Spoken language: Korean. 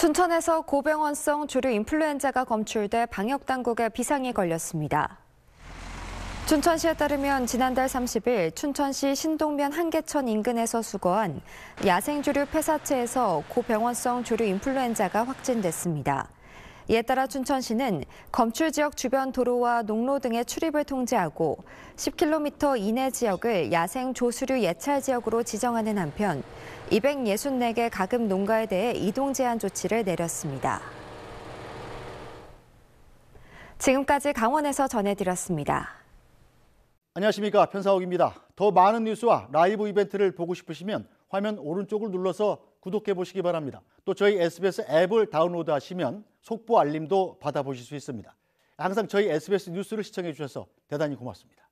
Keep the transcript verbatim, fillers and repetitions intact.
춘천에서 고병원성 조류 인플루엔자가 검출돼 방역당국의 비상이 걸렸습니다. 춘천시에 따르면 지난달 삼십 일 춘천시 신동면 한계천 인근에서 수거한 야생조류 폐사체에서 고병원성 조류 인플루엔자가 확진됐습니다. 이에 따라 춘천시는 검출 지역 주변 도로와 농로 등의 출입을 통제하고 십 킬로미터 이내 지역을 야생 조수류 예찰 지역으로 지정하는 한편 이백육십사 개 가금 농가에 대해 이동 제한 조치를 내렸습니다. 지금까지 강원에서 전해드렸습니다. 안녕하십니까, 편사옥입니다. 더 많은 뉴스와 라이브 이벤트를 보고 싶으시면 화면 오른쪽을 눌러서 구독해 보시기 바랍니다. 또 저희 에스비에스 앱을 다운로드하시면 속보 알림도 받아보실 수 있습니다. 항상 저희 에스비에스 뉴스를 시청해 주셔서 대단히 고맙습니다.